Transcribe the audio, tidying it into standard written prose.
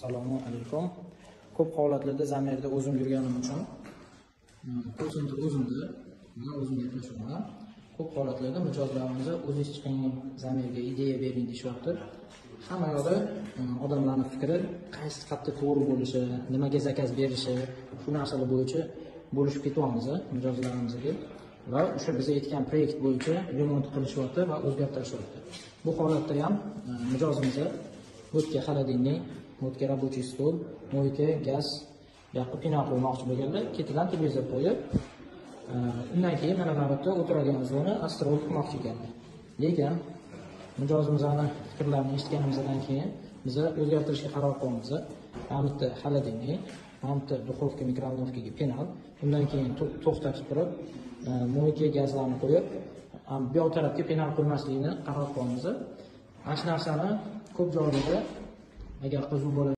Assalomu alaykum. Ko'p holatlarda zamirda o'zim yurganim uchun ko'pchilik o'zim gaplashaman. Ko'p holatlarda mijozlarimizga o'zingiz chiqqan zamirga ideya bering deyishyapti. Hamma yoqda odamlarning fikri qaysi xatda to'g'ri bo'lishi, nimaga zakaz berishi, shu narsalar bo'yicha bo'lishib ketyapmiz mijozlarimizga va o'sha biz aytgan proyekt bo'yicha remont qilishyapti va o'zgartirishyapti. Bu holatda ham mijozimizga o'tga холодильник, o'tga рабочий stol, moyka, gaz yoqib pinal qo'ymoqchi bo'lganlar, ketidan televizor qo'yib, undan keyin mana bu yerda o'tiradigan zona astrol qilmoqchi ekanlar. Lekin mijozimizning fikrlarini eshitganimizdan keyin biz o'zgartirishga qaror qilamiz. Bitta холодильник, bitta duxovka, mikrovolnovkaga penal, undan keyin to'xtatib turib, moyka, gazlarni qo'yib, bu yoq tarafga penal qo'ymaslikni qaror qilamiz. Mana shu narsani ko'p joylarda agar qiziq bo'ladi